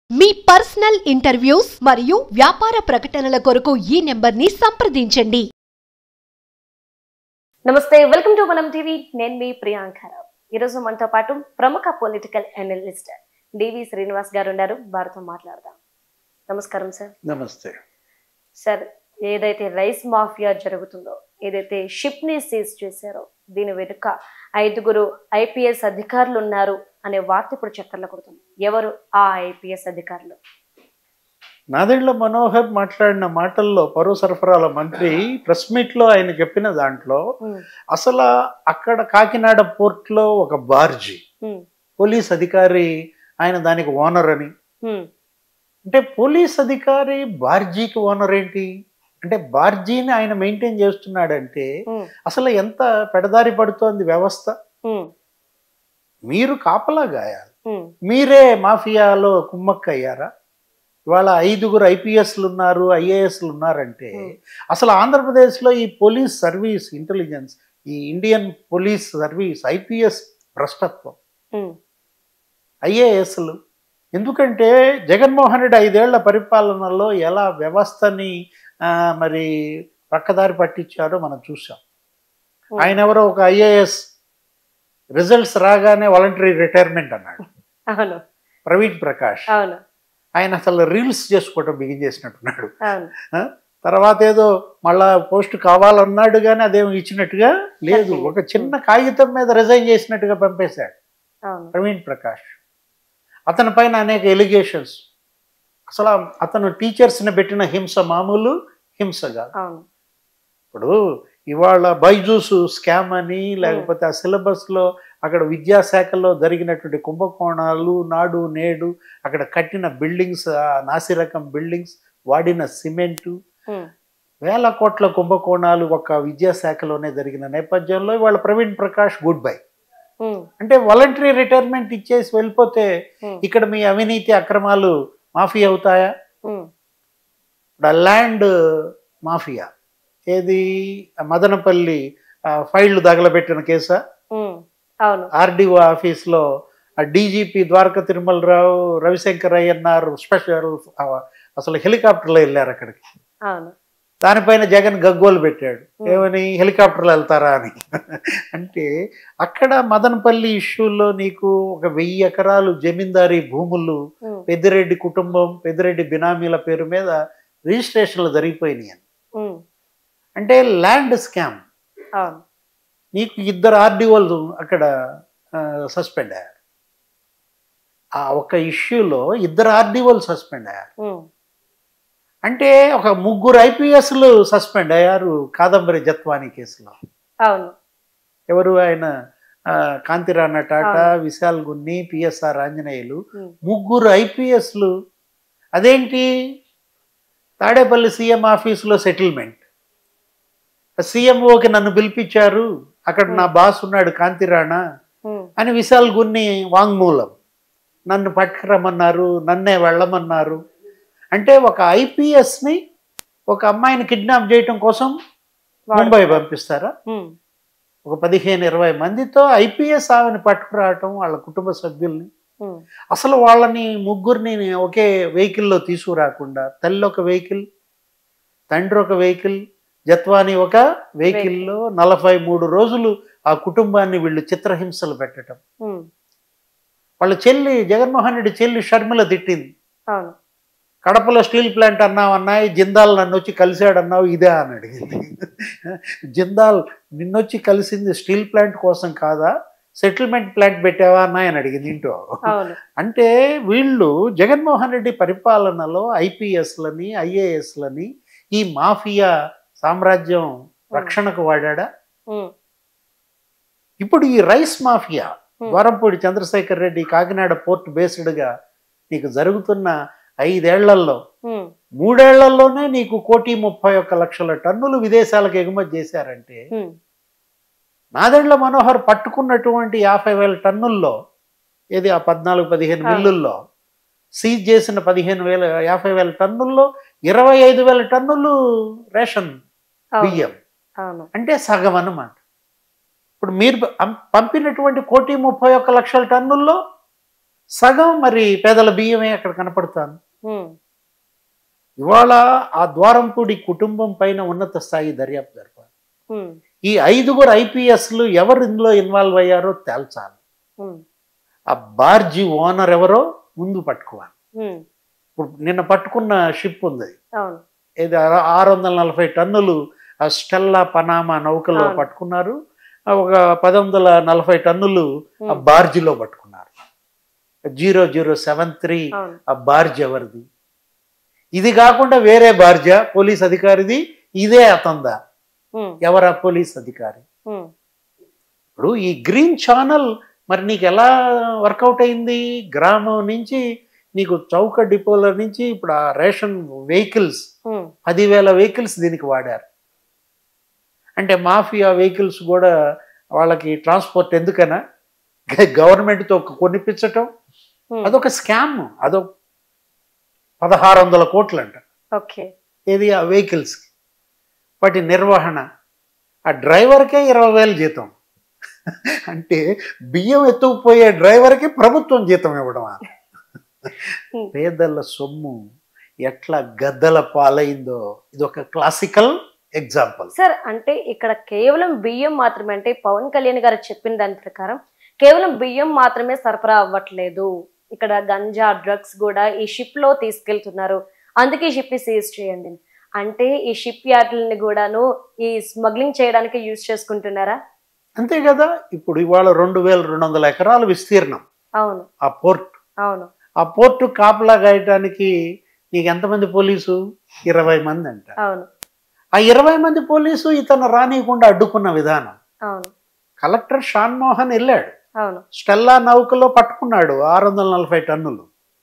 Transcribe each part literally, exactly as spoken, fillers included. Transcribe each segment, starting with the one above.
మీ personal interviews మరియు వ్యాపార ప్రకటనల కొరకు ఈ నెంబర్ని సంప్రదించండి. నమస్తే, వెల్కమ్ టు మనం టీవీ. నేను మీ ప్రియాంక రావు. ఈరోజు మనతో పాటు ప్రముఖ పొలిటికల్ అనలిస్ట్ డివి శ్రీనివాస్ గారు ఉన్నారు. వారితో మాట్లాడదాం. నమస్కారం సార్. నమస్తే సార్, ఏదైతే రైస్ మాఫియా జరుగుతుందో, ఏదైతే షిప్ ని సీజ్ చేశారో, దీని వెనుక ఐదుగురు ఐపీఎస్ అధికారులు ఉన్నారు అనే వార్త ఇప్పుడు చక్కర్లు కొడుతుంది. ఎవరు ఆ ఐపీఎస్ అధికారులు? నాదెండ్ల మనోహర్ మాట్లాడిన మాటల్లో పౌర సరఫరాల మంత్రి ప్రెస్ మీట్ లో ఆయన చెప్పిన దాంట్లో అసలు అక్కడ కాకినాడ పోర్ట్ లో ఒక బార్జీ పోలీస్ అధికారి, ఆయన దానికి ఓనర్ అని. అంటే పోలీస్ అధికారి బార్జీకి ఓనర్ ఏంటి అంటే, బార్జీని ఆయన మెయింటైన్ చేస్తున్నాడంటే అసలు ఎంత పెడదారి పడుతోంది వ్యవస్థ. మీరు కాపలా గాయాలి, మీరే మాఫియాలో కుమ్మక్కయ్యారా? ఇవాళ ఐదుగురు ఐపీఎస్లు ఉన్నారు, ఐఏఎస్లు ఉన్నారంటే అసలు ఆంధ్రప్రదేశ్లో ఈ పోలీస్ సర్వీస్ ఇంటెలిజెన్స్, ఈ ఇండియన్ పోలీస్ సర్వీస్ ఐపీఎస్ భ్రష్టత్వం, ఐఏఎస్లు. ఎందుకంటే జగన్మోహన్ రెడ్డి ఐదేళ్ల పరిపాలనలో ఎలా వ్యవస్థని మరి పక్కదారి పట్టించారో మనం చూసాం. ఆయన ఎవరో ఒక ఐఏఎస్ రిజల్ట్స్ రాగానే వాలంటరీ రిటైర్మెంట్ అన్నాడు. ప్రవీణ్ ప్రకాష్ ఆయన అసలు రీల్స్ చేసుకోవటం బిగిన్ చేసినట్టున్నాడు. తర్వాత ఏదో మళ్ళా పోస్ట్ కావాలన్నాడు కానీ అదేమో ఇచ్చినట్టుగా లేదు, ఒక చిన్న కాగితం మీద రిజైన్ చేసినట్టుగా పంపేశాడు ప్రవీణ్ ప్రకాష్. అతని పైన అనేక ఎలిగేషన్స్. అసలు అతను టీచర్స్ని పెట్టిన హింస మామూలు హింస కాదు. ఇప్పుడు ఇవాళ బైజూస్ స్కామ్ అని, లేకపోతే ఆ సిలబస్లో అక్కడ విద్యాశాఖలో జరిగినటువంటి కుంభకోణాలు, నాడు నేడు అక్కడ కట్టిన బిల్డింగ్స్, నాసిరకం బిల్డింగ్స్, వాడిన సిమెంటు, వేల కోట్ల కుంభకోణాలు ఒక విద్యాశాఖలోనే జరిగిన నేపథ్యంలో ఇవాళ ప్రవీణ్ ప్రకాష్ గుడ్ బై. అంటే వాలంటరీ రిటైర్మెంట్ ఇచ్చేసి వెళ్ళిపోతే ఇక్కడ మీ అవినీతి అక్రమాలు మాఫియా అవుతాయా? ల్యాండ్ మాఫియా ఏది, మదనపల్లి ఫైళ్లు తగలబెట్టిన కేసా? ఆర్డీఓ ఆఫీస్లో డీజీపీ ద్వారక తిరుమలరావు, రవిశంకర్ అయ్యన్నారు స్పెషల్ అసలు హెలికాప్టర్లో వెళ్ళారు అక్కడికి. దానిపైన జగన్ గగ్గోలు పెట్టాడు, ఏమని హెలికాప్టర్లో వెళ్తారా అని. అంటే అక్కడ మదనపల్లి ఇష్యూలో నీకు ఒక వెయ్యి ఎకరాలు జమీందారీ భూములు పెద్దిరెడ్డి కుటుంబం, పెద్దిరెడ్డి బినామీల పేరు మీద రిజిస్ట్రేషన్లు జరిగిపోయినాయి అని. అంటే ల్యాండ్ స్కామ్. నీకు ఇద్దరు ఆర్డీఓలు అక్కడ సస్పెండ్ అయ్యారు. ఆ ఒక ఇష్యూలో ఇద్దరు ఆర్డీఓలు సస్పెండ్ అయ్యారు. అంటే ఒక ముగ్గురు ఐపీఎస్లు సస్పెండ్ అయ్యారు కాదంబరి జత్వానీ కేసులో. ఎవరు ఆయన? కాంతిరాణ టాటా, విశాల్ గున్ని, పిఎస్ఆర్ ఆంజనేయులు, ముగ్గురు ఐపీఎస్లు. అదేంటి? తాడేపల్లి సీఎం ఆఫీసులో సెటిల్మెంట్. సీఎంఓకి నన్ను పిలిపించారు, అక్కడ నా బాస్ ఉన్నాడు కాంతిరాణ అని విశాల్ గున్ని వాంగ్మూలం, నన్ను పట్టుకురమ్మన్నారు, నన్నే వెళ్ళమన్నారు. అంటే ఒక ఐపీఎస్ని ఒక అమ్మాయిని కిడ్నాప్ చేయటం కోసం ముంబై పంపిస్తారా? ఒక పదిహేను ఇరవై మందితో ఐపీఎస్ ఆమెను పట్టుకురావటం, వాళ్ళ కుటుంబ సభ్యుల్ని. అసలు వాళ్ళని ముగ్గురిని ఒకే వెహికల్లో తీసుకురాకుండా, తల్లి ఒక వెహికల్, తండ్రి ఒక వెహికల్, జత్వాని ఒక వెహికల్లో నలభై మూడు రోజులు ఆ కుటుంబాన్ని వీళ్ళు చిత్రహింసలు పెట్టడం. వాళ్ళ చెల్లి, జగన్మోహన్ రెడ్డి చెల్లి షర్మిల తిట్టింది, కడపలో స్టీల్ ప్లాంట్ అన్నావు అన్నాయి, జిందాల్ నన్ను వచ్చి కలిశాడు అన్నావు, ఇదే అని అడిగింది. జిందాల్ నిన్నొచ్చి కలిసింది స్టీల్ ప్లాంట్ కోసం కాదా, సెటిల్మెంట్ ప్లాంట్ పెట్టావా అన్నాయి అని అడిగింది ఇంటో. అంటే వీళ్ళు జగన్మోహన్ రెడ్డి పరిపాలనలో ఐపీఎస్లని, ఐఏఎస్లని ఈ మాఫియా సామ్రాజ్యం రక్షణకు వాడా. ఇప్పుడు ఈ rice mafia, Dwarampudi Chandrasekhar Reddy Kakinada port బేస్డ్గా నీకు జరుగుతున్న ఐదేళ్లలో మూడేళ్లలోనే నీకు కోటి ముప్పై ఒక్క లక్షల టన్నులు విదేశాలకు ఎగుమతి చేశారంటే, నాదెండ్ల మనోహర్ పట్టుకున్నటువంటి యాభై వేల టన్నుల్లో ఏది ఆ పద్నాలుగు పదిహేను మిల్లుల్లో సీజ్ చేసిన పదిహేను వేల యాభై వేల టన్నుల్లో ఇరవై ఐదు వేల టన్నులు రేషన్ బియ్యం, అంటే సగం అన్నమాట. ఇప్పుడు మీరు పంపినటువంటి కోటి ముప్పై ఒక్క లక్షల టన్నుల్లో సగం మరి పేదల బియ్యమే అక్కడ కనపడుతుంది. ఉమ్, ఇవాళ ఆ ద్వారంపూడి కుటుంబం పైన ఉన్నత స్థాయి దర్యాప్తు జరపాలి. ఉమ్, ఈ ఐదుగురు ఐపీఎస్లు ఎవరు ఇందులో ఇన్వాల్వ్ అయ్యారో తేల్చాలి. ఉమ్, ఆ బార్జీ ఓనర్ ఎవరో ముందు పట్టుకోవాలి. ఉమ్, ఇప్పుడు నిన్న పట్టుకున్న షిప్ ఉంది, అవును. ఇది ఆరు ఆరు వందల నలభై టన్నులు ఆ స్టెల్లా పనామా నౌకలో అవును. పట్టుకున్నారు. ఆ ఒక పది వందల నలభై టన్నులు ఆ ఉమ్, బార్జిలో పట్టుకున్నారు. జీరో జీరో సెవెన్ త్రీ అవును. ఆ బార్జ్ ఎవరిది? ఇది కాకుండా వేరే బార్జా పోలీస్ అధికారిది, ఇదే అతందా? ఉమ్, ఎవరా పోలీస్ అధికారి? ఉమ్, ఇప్పుడు ఈ గ్రీన్ ఛానల్ మరి నీకు ఎలా వర్కౌట్ అయింది? గ్రామం నుంచి నీకు చౌక డిపోల నుంచి ఇప్పుడు ఆ రేషన్ వెహికల్స్ ఉమ్, పదివేల వెహికల్స్ దీనికి వాడారు. అంటే మాఫియా వెహికల్స్ కూడా వాళ్ళకి ట్రాన్స్పోర్ట్ ఎందుకనా? గవర్నమెంట్తో కొనిపించటం ఉమ్, అదొక స్కామ్. అదొక పదహారు వందల కోట్లు అంట. ఓకే. ఏది ఆ వెహికల్స్కి, వాటి నిర్వహణ, ఆ డ్రైవర్కే ఇరవై వేలు జీతం. అంటే బియ్యం ఎత్తుకుపోయే డ్రైవర్కి ప్రభుత్వం జీతం ఇవ్వడమా? పేదల సొమ్ము ఎట్లా గద్దల పాలైందో ఇది ఒక క్లాసికల్ ఎగ్జాంపుల్. సార్, అంటే ఇక్కడ కేవలం బియ్యం మాత్రమే, అంటే పవన్ కళ్యాణ్ గారు చెప్పిన దాని ప్రకారం కేవలం బియ్యం మాత్రమే సరఫరా అవ్వట్లేదు, ఇక్కడ గంజా డ్రగ్స్ కూడా ఈ షిప్ లో తీసుకెళ్తున్నారు, అందుకే ఈ షిప్ ని సీజ్ చేయండి. అంటే ఈ షిప్ యార్డ్లని కూడాను ఈ స్మగ్లింగ్ చేయడానికి యూజ్ చేసుకుంటున్నారా? అంతే కదా. ఇప్పుడు ఇవాళ రెండు వేల రెండు వందల ఎకరాలు విస్తీర్ణం అవును, ఆ పోర్ట్. అవును. ఆ పోర్టు కాపలా గాయటానికి నీకు ఎంతమంది పోలీసు? ఇరవై మంది అంట. అవును, ఆ ఇరవై మంది పోలీసు ఇతను రానియకుండా అడ్డుకున్న విధానం. అవును, కలెక్టర్ షాన్ మోహన్ వెళ్ళాడు, అవును. స్టెల్లా నౌకలో పట్టుకున్నాడు ఆరు వందల నలభై టన్నులు.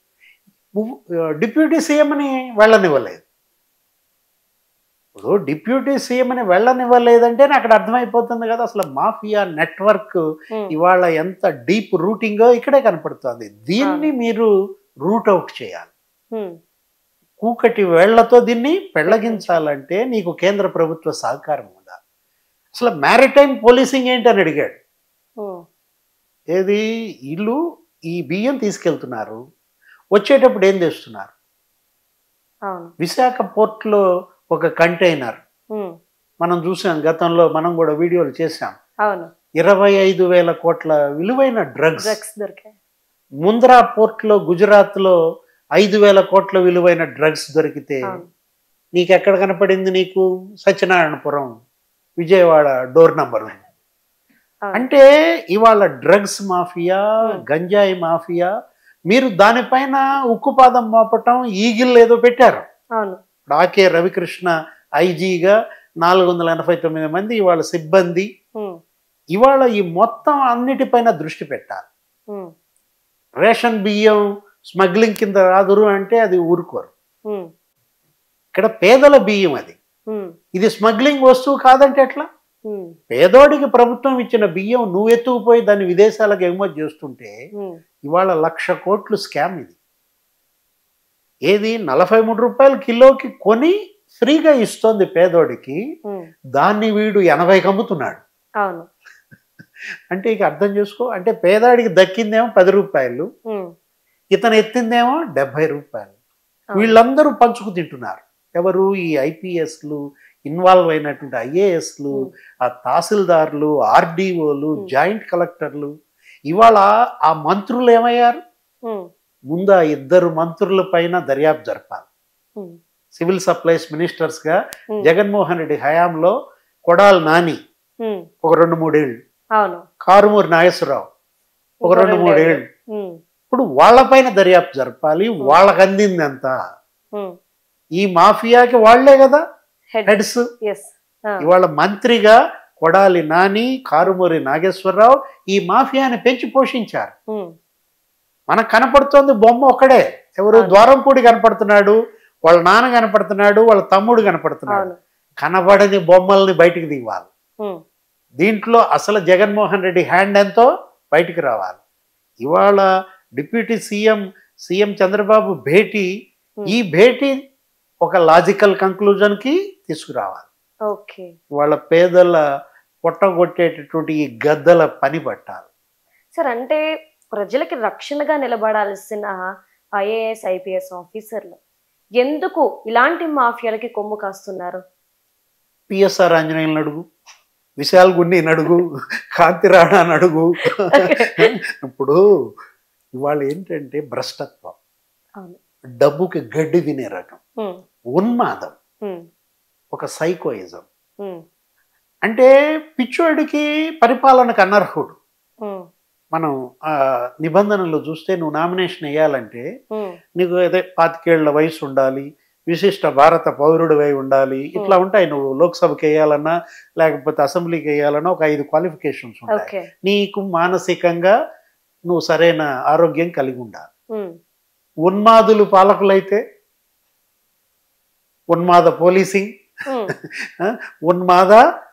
డిప్యూటీ సీఎంని వెళ్ళనివ్వలేదు. ఇప్పుడు డిప్యూటీ సీఎంని వెళ్ళనివ్వలేదంటే అక్కడ అర్థమైపోతుంది కదా అసలు మాఫియా నెట్వర్క్ ఉమ్, ఇవాళ ఎంత డీప్ రూటింగో ఇక్కడే కనపడుతుంది. దీన్ని మీరు రూట్ అవుట్ చేయాలి. ఉమ్, కూకటి వేళ్లతో దీన్ని పెళ్లగించాలంటే నీకు కేంద్ర ప్రభుత్వ సహకారం ఉండాలి. అసలు మ్యారిటైమ్ పోలీసింగ్ ఏంటని అడిగాడు. ఉమ్, ఏది ఇల్లు ఈ బియ్యం తీసుకెళ్తున్నారు, వచ్చేటప్పుడు ఏం తెస్తున్నారు? అవును. విశాఖ పోర్ట్లో ఒక కంటైనర్ ఉమ్, మనం చూసాం, గతంలో మనం కూడా వీడియోలు చేసాం. అవును. ఇరవై ఐదు వేల కోట్ల విలువైన డ్రగ్స్. డ్రగ్స్ దొరికాయి. ముంద్రా పోర్ట్లో గుజరాత్లో ఐదు వేల కోట్ల విలువైన డ్రగ్స్ దొరికితే అవును. నీకు ఎక్కడ కనపడింది? నీకు సత్యనారాయణపురం విజయవాడ డోర్ నంబర్. అవును. అంటే ఇవాళ డ్రగ్స్ మాఫియా, Hmm. గంజాయి మాఫియా, మీరు దానిపైన ఉక్కుపాదం మోపటం, ఈగిల్ ఏదో పెట్టారు. అవును. ఆకే రవికృష్ణ ఐజీగా నాలుగు వందల ఎనభై తొమ్మిది మంది ఇవాళ సిబ్బంది. ఉమ్, ఇవాళ ఈ మొత్తం అన్నిటిపైన దృష్టి పెట్టాలి. ఉమ్, రేషన్ బియ్యం స్మగ్లింగ్ కింద రాదురు అంటే అది ఊరుకోరు. ఉమ్, ఇక్కడ పేదల బియ్యం అది, ఉమ్, ఇది స్మగ్లింగ్ వస్తువు కాదంటే ఎట్లా? ఉమ్, పేదోడికి ప్రభుత్వం ఇచ్చిన బియ్యం నువ్వు ఎత్తుకుపోయి దాన్ని విదేశాలకు ఎగుమతి చేస్తుంటే ఉమ్, ఇవాళ లక్ష కోట్లు స్కామ్ ఇది. ఏది నలభై మూడు రూపాయలు కిలోకి కొని ఫ్రీగా ఇస్తోంది పేదోడికి, ఉమ్, దాన్ని వీడు ఎనభైకి అమ్ముతున్నాడు. అవును. అంటే ఇక అర్థం చేసుకో, అంటే పేదాడికి దక్కిందేమో పది రూపాయలు, ఉమ్, ఇతను ఎత్తిందేమో డెబ్బై రూపాయలు. అవును. వీళ్ళందరూ పంచుకు తింటున్నారు. ఎవరు? ఈ ఐపీఎస్లు, ఇన్వాల్వ్ అయినటువంటి ఐఏఎస్లు, ఉమ్, ఆ తహసీల్దార్లు, ఆర్డీఓలు, ఉమ్. జాయింట్ కలెక్టర్లు. ఇవాళ ఆ మంత్రులు ఏమయ్యారు? ఉమ్, ముందు ఆ ఇద్దరు మంత్రుల పైన దర్యాప్తు జరపాలి. ఉమ్, సివిల్ సప్లైస్ మినిస్టర్స్ గా ఉమ్, జగన్మోహన్ రెడ్డి హయాంలో కొడాలి నాని ఉమ్, ఒక రెండు మూడేళ్ళు, అవును. కారుమూరి నాగేశ్వరరావు ఒక ఇంకో రెండు మూడేళ్ళు. రెండేళ్ళు. ఉమ్, ఇప్పుడు వాళ్ళపైన దర్యాప్తు జరపాలి. వాళ్ళకి అందింది ఎంత? ఉమ్, ఈ మాఫియాకి వాళ్లే కదా హెడ్. హెడ్స్. ఎస్. ఆ, ఇవాళ మంత్రిగా కొడాలి నాని, కారుమూరి నాగేశ్వరరావు ఈ మాఫియాని పెంచి పోషించారు. ఉమ్, మనకు కనపడుతోంది బొమ్మ ఒక్కడే. ఎవరు? అవును. ద్వారంపూడి కనపడుతున్నాడు, వాళ్ళ నాన్న కనపడుతున్నాడు, వాళ్ళ తమ్ముడు కనపడుతున్నాడు. అవును. కనబడని బొమ్మల్ని బయటికి దిగాలి. ఉమ్, దీంట్లో అసలు జగన్మోహన్ రెడ్డి హ్యాండ్ ఎంతో బయటికి రావాలి. ఇవాళ డిప్యూటీ సీఎం సీఎం చంద్రబాబు భేటీ, ఉమ్, ఈ భేటీ ఒక లాజికల్ కంక్లూజన్కి తీసుకురావాలి. ఓకే. వాళ్ళ పేదల పొట్టగొట్టేటటువంటి ఈ గద్దల పని పట్టాలి. సార్, అంటే ప్రజలకి రక్షణగా నిలబడాల్సిన ఐఏఎస్ ఐపీఎస్ ఆఫీసర్లు ఎందుకు ఇలాంటి మాఫియాలకి కొమ్ము కాస్తున్నారు? పిఎస్ఆర్ ఆంజనేయులను అడుగు, విశాల్ గున్ని అడుగు, కాంతి రాణా అడుగు. ఇప్పుడు ఇవాళ ఏంటంటే భ్రష్టత్వం, డబ్బుకి గడ్డి తినే రకం, ఉన్మాదం, ఒక సైకోయిజం. అంటే పిచ్చోడికి పరిపాలనకు అనర్హుడు. మనం ఆ నిబంధనలు చూస్తే నువ్వు నామినేషన్ వేయాలంటే నీకు అదే పాతికేళ్ల వయసు ఉండాలి, విశిష్ట భారత పౌరుడివై ఉండాలి, ఇట్లా ఉంటాయి. నువ్వు లోక్సభకి వేయాలన్నా లేకపోతే అసెంబ్లీకి వేయాలన్నా ఒక ఐదు క్వాలిఫికేషన్స్ ఉంటాయి. నీకు మానసికంగా నువ్వు సరైన ఆరోగ్యం కలిగి ఉండాలి. ఉన్మాదులు పాలకులైతే ఉన్మాద పోలీసింగ్, ఉన్మాద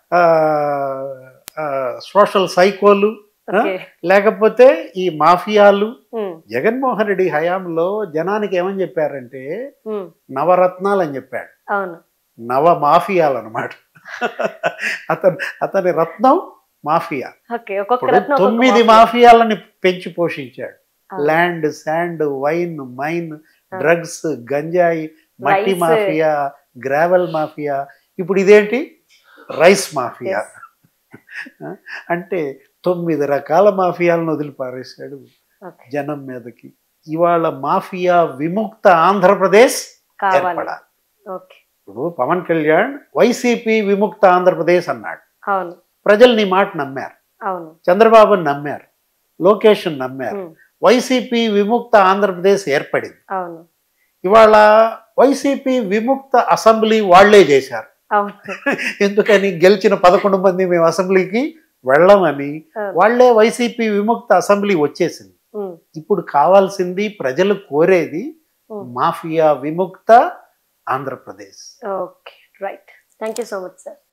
సోషల్ సైకోలు, లేకపోతే ఈ మాఫియాలు. జగన్మోహన్ రెడ్డి హయాంలో జనానికి ఏమని చెప్పారంటే నవరత్నాలు అని చెప్పాడు. నవ మాఫియాలు అన్నమాట. అతను అతని రత్నం మాఫియా. తొమ్మిది మాఫియాలని పెంచి పోషించాడు. Land, sand, wine, mine, drugs, గంజాయి, మట్టి మాఫియా, గ్రావెల్ మాఫియా. ఇప్పుడు ఇదేంటి రైస్ మాఫియా. అంటే తొమ్మిది రకాల మాఫియాలను వదిలిపారేశాడు జనం మీదకి. ఇవాళ మాఫియా విముక్త ఆంధ్రప్రదేశ్ ఏర్పడాలి. ఇప్పుడు పవన్ కళ్యాణ్ వైసీపీ విముక్త ఆంధ్రప్రదేశ్ అన్నాడు. ప్రజలు నీ మాట నమ్మారు, చంద్రబాబుని నమ్మారు, లోకేష్ నమ్మారు. వైసీపీ విముక్త ఆంధ్రప్రదేశ్ ఏర్పడింది. ఇవాళ వైసీపీ విముక్త అసెంబ్లీ వాళ్లే చేశారు. ఎందుకని? గెలిచిన పదకొండు మంది మేము అసెంబ్లీకి వెళ్ళమని వాళ్లే వైసీపీ విముక్త అసెంబ్లీ వచ్చేసింది. ఇప్పుడు కావాల్సింది, ప్రజలు కోరేది మాఫియా విముక్త Andhra Pradesh. Okay, right. Thank you so much sir.